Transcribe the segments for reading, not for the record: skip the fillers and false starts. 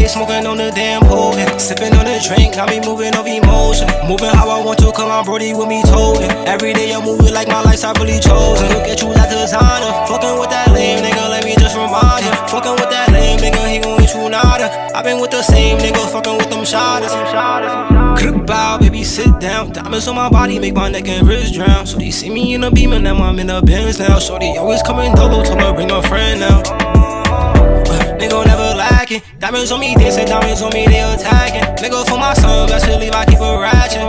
4-8, smoking on the damn potent. Sipping on the drink, got me moving off emotion. Moving how I want to, come on Brody with me toting. Every day I'm moving like my life's I really chosen. Look at you like designer. Fucking with that lame nigga, let me just remind you. Fucking with that lame nigga, he gon' get you nada. I been with the same nigga, fucking with them Shottas. Bow, baby, sit down. Diamonds on my body make my neck and wrist drown. So they see me in a beamer, now I'm in a Benz now. Shorty always coming dolo, told her bring a friend now. Nigga never lacking. Diamonds on me dancing, diamonds on me they attacking. Nigga for my son, best believe I keep a ratchet.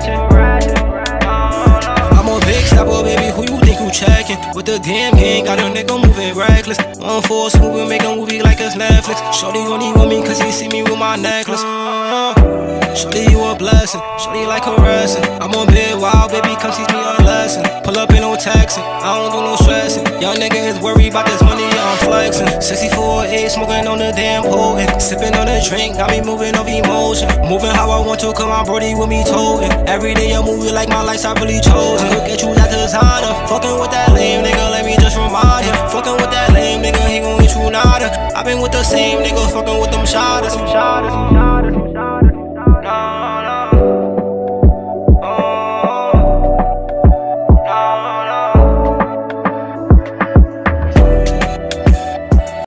I'm a big stepper, baby, who you think you checking? With the damn gang, got a nigga moving reckless. On force moving, make a movie like it's Netflix. Shorty only want me cause he see me with my necklace. Shorty, you a blessing, shorty like harassing. I'm on bed wild, baby, come teach me a lesson. Pull up in no taxing, I don't do no stressing. Young nigga is worried about this money, yeah, I'm flexing. 64-8, smoking on the damn potent. Sipping on the drink, got me moving off emotion. Moving how I want to, come on Brody with me toting. Every day I'm moving like my life's I really chosen. Look at you like designer. Fucking with that lame nigga, let me just remind you. Fucking with that lame nigga, he gon' get you nada. I been with the same nigga, fucking with them Shottas.